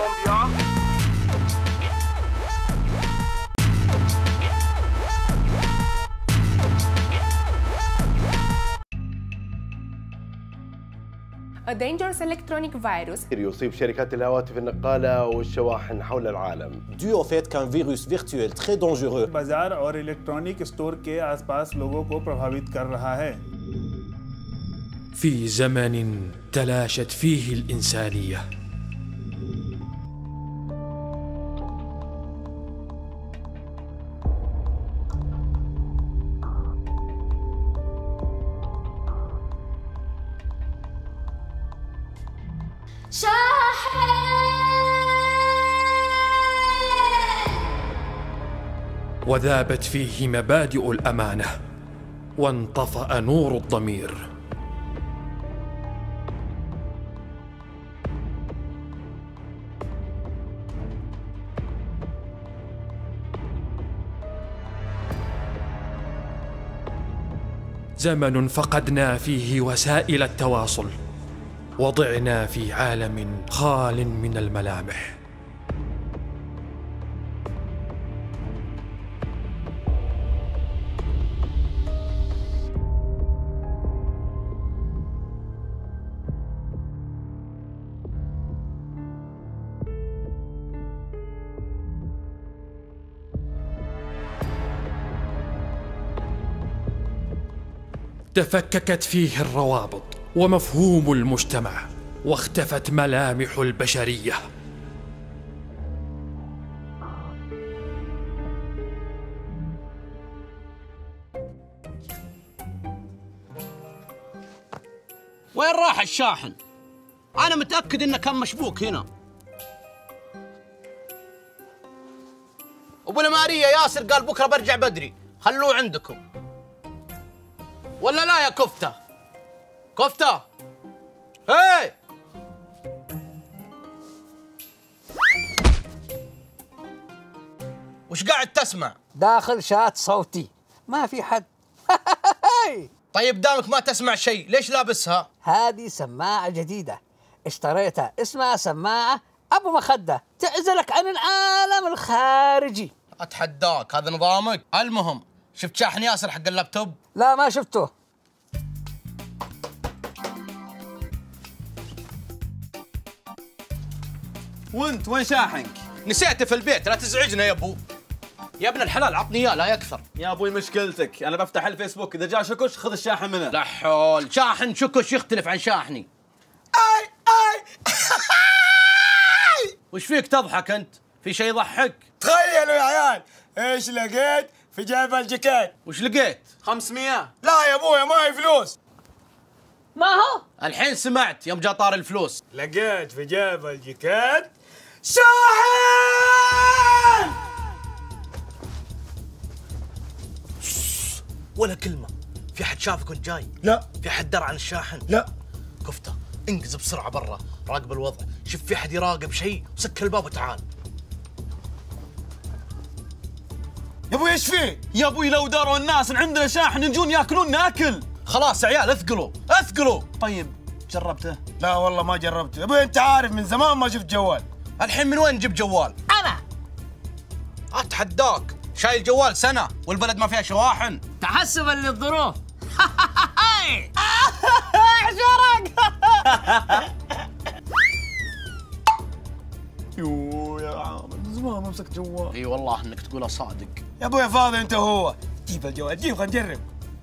Colombia. A dangerous electronic virus يصيب شركات الهواتف النقالة والشواحن حول العالم. dû au fait qu'un virus virtuel très dangereux बाजार और electronic store के आसपास लोगों को प्रभावित कर रहा है. في زمن تلاشت فيه الإنسانية. وذابت فيه مبادئ الأمانة وانطفأ نور الضمير. زمن فقدنا فيه وسائل التواصل وضعنا في عالم خال من الملامح. تفككت فيه الروابط ومفهوم المجتمع واختفت ملامح البشرية. وين راح الشاحن؟ أنا متأكد إنه كان مشبوك هنا. أبو المارية ياسر قال بكرة برجع بدري، خلوه عندكم. ولا لا يا كفتة؟ كفتة؟ هاي! وش قاعد تسمع؟ داخل شات صوتي، ما في حد. طيب دامك ما تسمع شيء، ليش لابسها؟ هذه سماعة جديدة اشتريتها، اسمها سماعة أبو مخدة، تعزلك عن العالم الخارجي. أتحداك، هذا نظامك؟ المهم، شفت شاحن ياسر حق اللابتوب؟ لا ما شفته. وانت وين شاحنك؟ نسيته في البيت، لا تزعجنا يا ابو. يا ابن الحلال عطني اياه لا يكثر. يا ابوي مشكلتك، انا بفتح الفيسبوك اذا جاء شكش خذ الشاحن منه. لا حول، شاحن شكش يختلف عن شاحني. اي وش فيك تضحك انت؟ في شيء يضحك؟ تخيلوا يا عيال ايش لقيت في جيب الجاكيت. وش لقيت؟ 500. لا يا ابويا ما هي فلوس. ما هو؟ الحين سمعت يوم جا طار الفلوس. لقيت في جيب الجاكيت شاحن. ولا كلمة. في حد شافك وانت جاي؟ لا. في حد درى عن الشاحن؟ لا. كفتة انقز بسرعة برا، راقب الوضع، شوف في حد يراقب شيء وسك الباب وتعال. يا ابوي ايش فيه؟ يا ابوي لو داروا الناس ان عندنا شاحن يجون ياكلون ناكل. خلاص يا عيال اثقلوا اثقلوا. طيب جربته؟ لا والله ما جربته يا ابوي، انت عارف من زمان ما شفت جوال. الحين من وين نجيب جوال؟ أنا اتحداك، شايل جوال سنة والبلد ما فيها شواحن. تحسبا للظروف. احشرك. يو يا عامر زمان ما مسكت جوال. اي والله انك تقولها صادق. يا ابويا فاضي انت وهو، جيب الجوال جيب خلينا نجرب.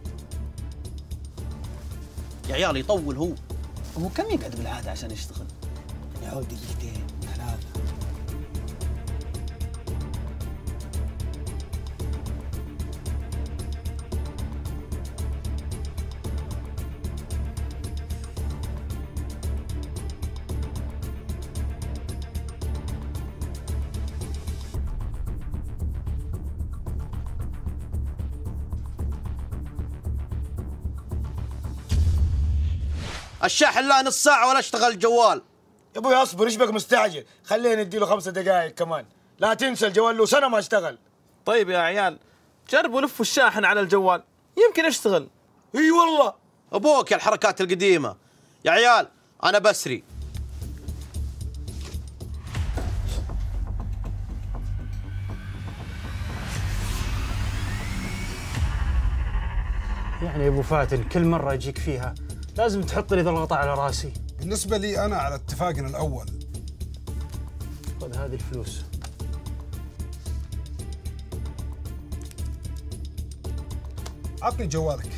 يا عيال يطول هو. هو كم يقعد بالعادة عشان يشتغل؟ يعود دقيقتين ثلاثة. الشاحن لا نص ساعة ولا اشتغل الجوال. يا ابوي اصبر، ايش بك مستعجل؟ خلينا نديله 5 دقائق كمان. لا تنسى الجوال له سنة ما اشتغل. طيب يا عيال جربوا لفوا الشاحن على الجوال يمكن يشتغل. اي والله. ابوك يا الحركات القديمة. يا عيال انا بسري. يعني يا ابو فاتن كل مره اجيك فيها لازم تحط لي ذا الغطاء على راسي. بالنسبه لي انا على اتفاقنا الاول. خذ هذه الفلوس. عطني جوالك.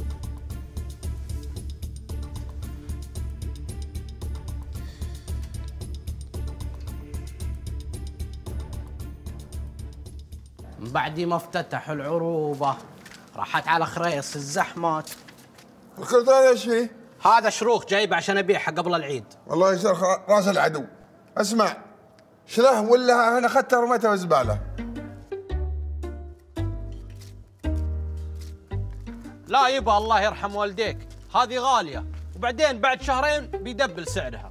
من بعد ما افتتحوا العروبة راحت على خريص الزحمات. الكرت هذا ايش فيه؟ هذا شروخ جايبه عشان ابيعها قبل العيد. والله يشرخ راس العدو. اسمع، شله ولا انا اخذتها رميتها بالزبالة؟ لا يبا الله يرحم والديك، هذه غالية وبعدين بعد شهرين بيدبل سعرها.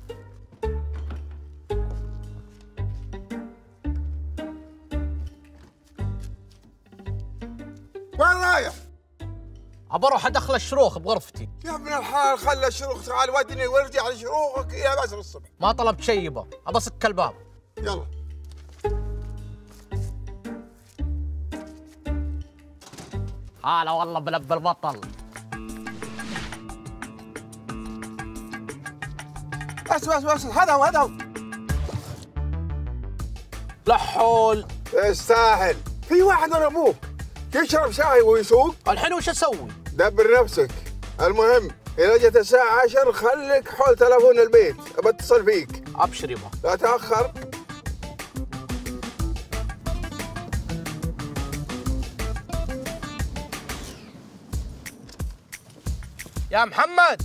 وين رايح؟ ابى اروح ادخل الشروخ بغرفتي. يا ابن الحلال خلى الشروخ، تعال ودني وارجع على شروخك الى باكر الصبح. ما طلبت شيء يبا، ابى اسك الباب. يلا. هلا والله بلب البطل. بس هذا هو. لحول. تستاهل. في واحد من ابوك يشرب شاي ويسوق. الحين وش اسوي؟ دبر نفسك. المهم اذا جت الساعة 10 خليك حول تلفون البيت، ابى اتصل فيك. ابشر يبا. لا تاخر. يا محمد.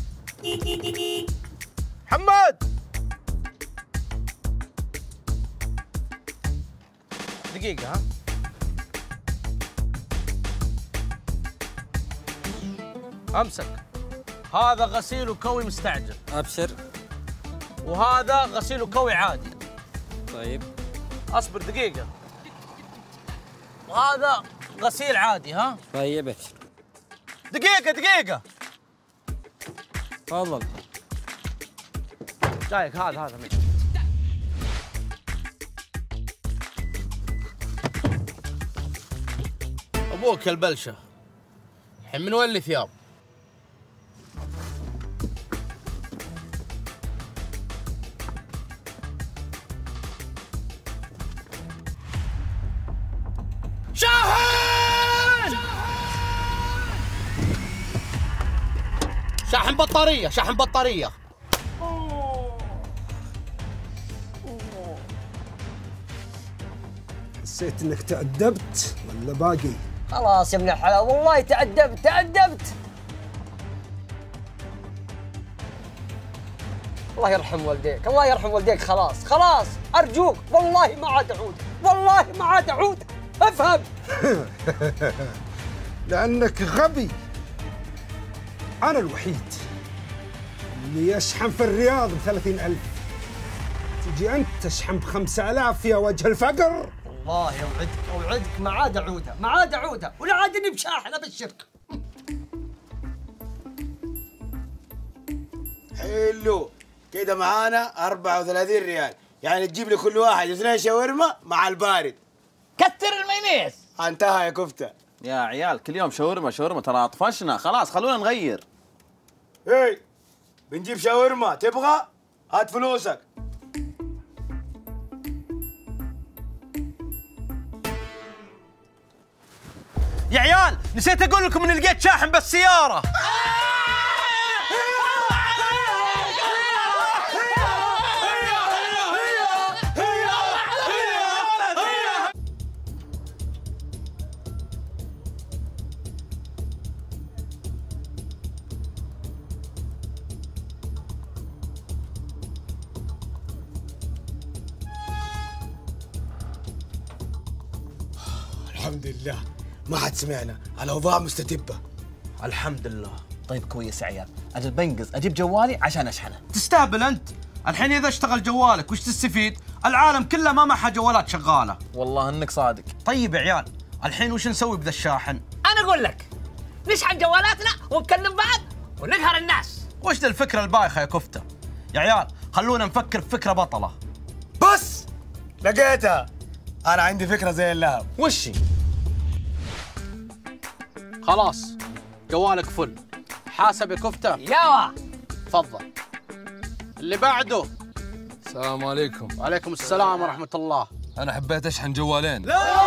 محمد دقيقة ها. امسك. هذا غسيل وكوي مستعجل. ابشر. وهذا غسيل وكوي عادي. طيب. اصبر دقيقة. وهذا غسيل عادي ها. طيب ابشر. دقيقة. تفضل. جايك هذا ابوك البلشة. الحين من وين الثياب؟ شاحن بطارية. حسيت انك تأدبت ولا باقي؟ خلاص يا ابن الحلال والله تأدبت. الله يرحم والديك. خلاص ارجوك والله ما عاد اعود. افهم. لانك غبي. انا الوحيد اللي يشحن في الرياض ب30,000، تجي انت تشحن ب5,000 يا وجه الفقر. والله اوعدك ما عاد اعودها ولا عاد اني بشاحن ابشرك. حلو كده معانا 34 ريال، يعني تجيب لي كل واحد 2 شاورما مع البارد. كتر المايونيز. انتهى يا كفته. يا عيال كل يوم شاورما ترى طفشنا خلاص، خلونا نغير. اي بنجيب شاورما، تبغى؟ هات فلوسك. يا عيال نسيت اقول لكم اني لقيت شاحن بالسيارة. الحمد لله ما حد سمعنا، الاوضاع مستتبه. الحمد لله. طيب كويس يا عيال، اجل بنقز اجيب جوالي عشان اشحنه. تستهبل انت. الحين اذا اشتغل جوالك وش تستفيد؟ العالم كله ما معها جوالات شغاله. والله انك صادق. طيب يا عيال الحين وش نسوي بذا الشاحن؟ انا اقول لك نشحن جوالاتنا ونكلم بعض ونقهر الناس. وش ذا الفكره البايخه يا كفته؟ يا عيال خلونا نفكر في فكره بطله. بس لقيتها. انا عندي فكره زي اللهب. وشي؟ خلاص جوالك فل. حاسب يا كفتة. ياوا تفضل. اللي بعده. السلام عليكم. وعليكم السلام ورحمة الله. أنا حبيت أشحن جوالين.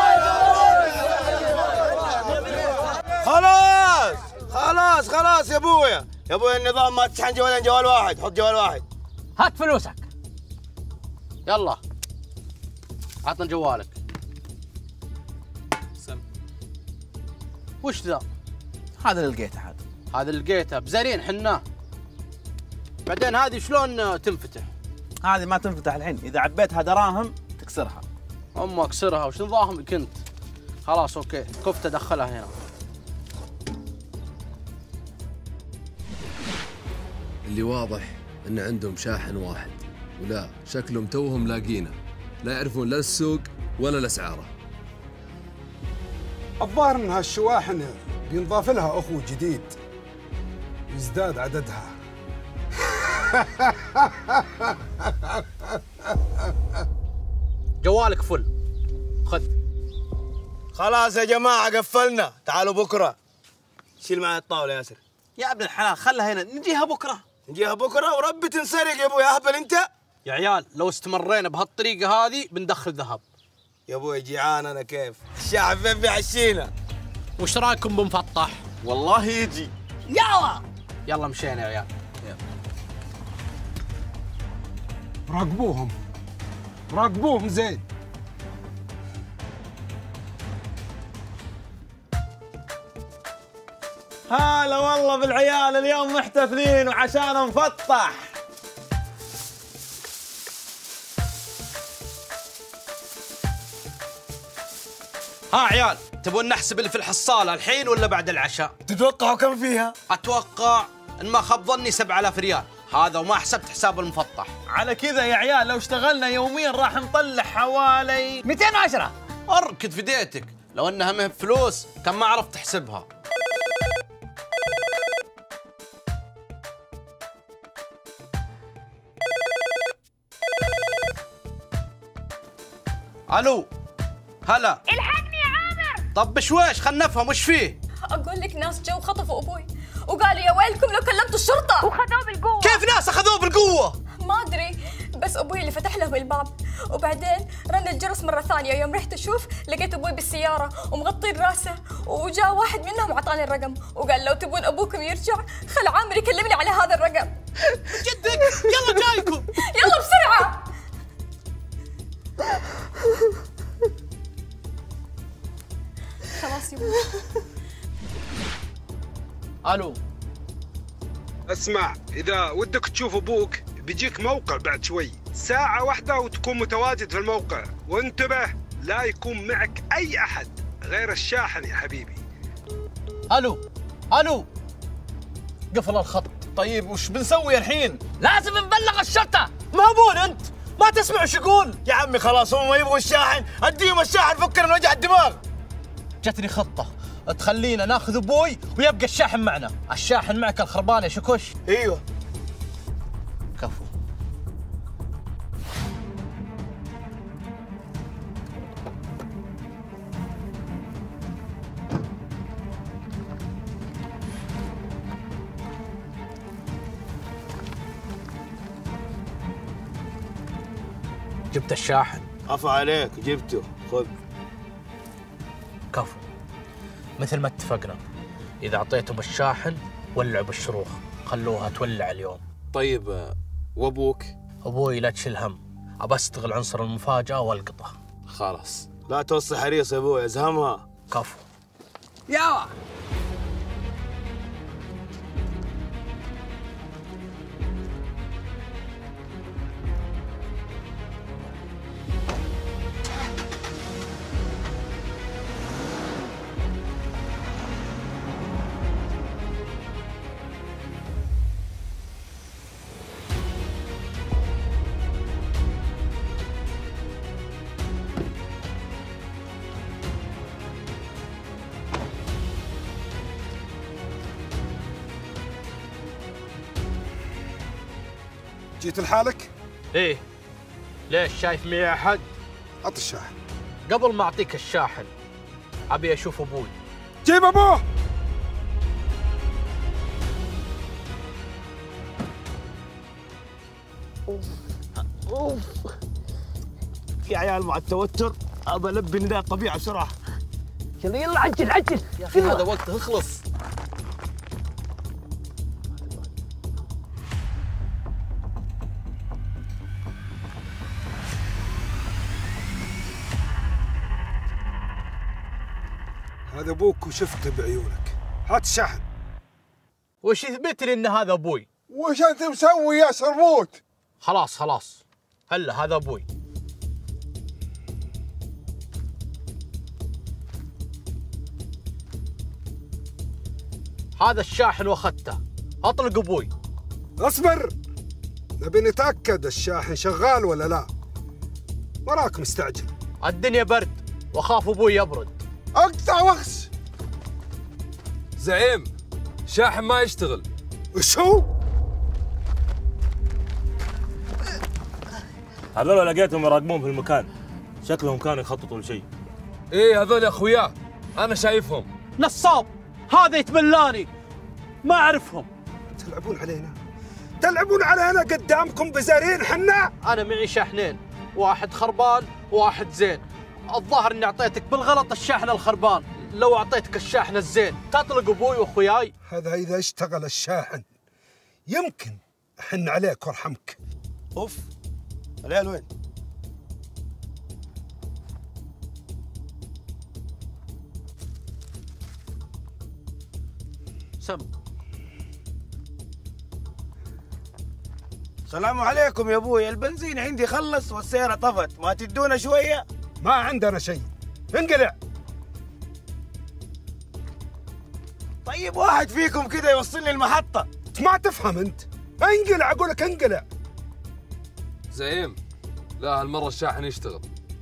خلاص يا ابويا النظام ما تشحن جوالين، جوال واحد، حط جوال واحد. هات فلوسك. يلا عطنا جوالك. وش ذا؟ هذا اللي لقيته هذا اللي لقيته بزارين حنا. بعدين هذه شلون تنفتح؟ هذه ما تنفتح الحين، اذا عبيتها دراهم تكسرها. اكسرها، وش نظامك انت؟ خلاص اوكي، كفتة دخلها هنا. اللي واضح ان عندهم شاحن واحد، ولا شكلهم توهم لاقينه، لا يعرفون لا السوق ولا الاسعاره. الظاهر ان هالشواحن بينضاف لها اخو جديد يزداد عددها. جوالك فل، خذ. خلاص يا جماعة قفلنا، تعالوا بكرة. شيل معي الطاولة يا ياسر. يا ابن الحلال خلها هنا، نجيها بكرة وربي تنسرق يا ابوي، اهبل انت. يا عيال لو استمرينا بهالطريقة هذه بندخل ذهب. يا ابوي جيعان انا كيف؟ الشاحن فين بيعشينا؟ وش رايكم بمفطح؟ والله يجي. يلا مشينا يا عيال. راقبوهم زين. هلا والله بالعيال، اليوم محتفلين وعشان نفطح. ها عيال، تبون نحسب اللي في الحصالة الحين ولا بعد العشاء؟ تتوقعوا كم فيها؟ أتوقع إن ما خاب ظني 7000 ريال، هذا وما حسبت حساب المفطح. على كذا يا عيال لو اشتغلنا يوميا راح نطلع حوالي 210. أركد في ديتك، لو إنها مهب فلوس كان ما عرفت تحسبها. ألو، هلا. الحقني يا عامر. طب بشويش خلنا نفهم وش فيه. اقول لك ناس جو خطفوا ابوي وقالوا يا ويلكم لو كلمتوا الشرطه وخذوه بالقوه. كيف ناس اخذوه بالقوه؟ ما ادري، بس ابوي اللي فتح له الباب، وبعدين رن الجرس مره ثانيه. يوم رحت اشوف لقيت ابوي بالسياره ومغطين راسه، وجاء واحد منهم اعطاني الرقم وقال لو تبون ابوكم يرجع خل عامر يكلمني على هذا الرقم. جدك؟ يلا جايكم. يلا بسرعه. خلاص يا ابوي. الو، اسمع، اذا ودك تشوف ابوك بيجيك موقع بعد شوي، ساعة واحدة وتكون متواجد في الموقع، وانتبه لا يكون معك اي احد غير الشاحن يا حبيبي. الو، قفل الخط. طيب وش بنسوي الحين؟ لازم نبلغ الشرطه. مهبول انت، ما تسمع وش يقول؟ يا عمي خلاص هم ما يبغوا الشاحن، اديهم الشاحن فكر من وجع الدماغ. جتني خطة تخلينا ناخذ ابوي ويبقى الشاحن معنا. الشاحن معك الخربان يا شكوش. ايوه كفو. جبت الشاحن. عفا عليك، جبته، خذ. كفو، مثل ما اتفقنا، إذا أعطيتهم الشاحن ولعوا بالشروخ، خلوها تولع اليوم. طيب وابوك؟ أبوي لا تشيل هم، أبى أستغل عنصر المفاجأة والقطة. خلاص. لا توصي حريص يا ابوي، ازهمها. كفو. ياوا جيت لحالك؟ إيه، ليش شايف معي أحد؟ عط الشاحن. قبل ما أعطيك الشاحن أبي أشوف أبوي. جيب أبوه. اوف يا عيال مع التوتر ابى البي نداء الطبيعه بسرعه. يلا يلا عجل عجل يا اخي هذا وقته اخلص. هذا ابوك وشفته بعيونك. هات الشحن. وش يثبت لي ان هذا ابوي؟ وش انت مسوي يا شربوت؟ خلاص هلا هذا ابوي. هذا الشاحن واخذته. اطلق ابوي. اصبر، نبي نتاكد الشاحن شغال ولا لا. وراك مستعجل. الدنيا برد واخاف ابوي يبرد. اقطع وخس. زعيم شاحن ما يشتغل. وش هو؟ هذول لقيتهم يراقبون في المكان، شكلهم كانوا يخططوا لشيء. ايه هذول اخوياه، انا شايفهم. نصاب، هذا يتبلاني، ما اعرفهم. تلعبون علينا قدامكم بزارين حنا. انا معي شاحنين، واحد خربان وواحد زين. الظاهر اني اعطيتك بالغلط الشاحن الخربان، لو اعطيتك الشاحن الزين تطلق ابوي واخوياي. هذا اذا اشتغل الشاحن يمكن احن عليك وارحمك. اوف العيال وين؟ سم. السلام عليكم يا ابوي، البنزين عندي خلص والسيارة طفت، ما تدونا شوية؟ ما عندنا شيء، انقلع. طيب واحد فيكم كده يوصلني المحطة. ما تفهم انت، انقلع اقول لك انقلع. زعيم لا هالمرة الشاحن يشتغل.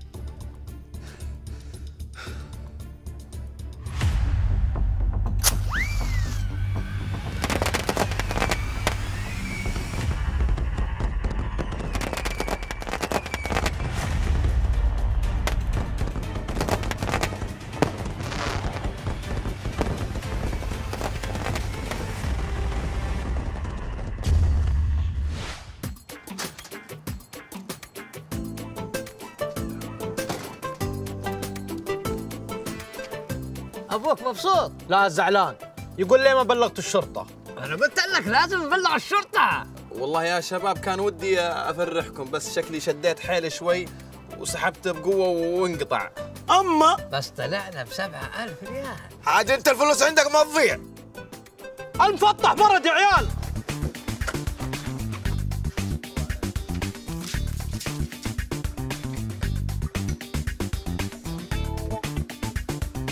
ابوك مبسوط؟ لا زعلان، يقول لي ما بلغت الشرطة. انا قلت لك لازم نبلغ الشرطة. والله يا شباب كان ودي افرحكم، بس شكلي شديت حيلي شوي وسحبت بقوة وانقطع. اما بس طلعنا ب7,000 ريال. عاد انت الفلوس عندك ما تضيع. المفطح برد يا عيال.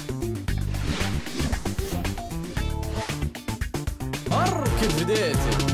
اركب بديتي.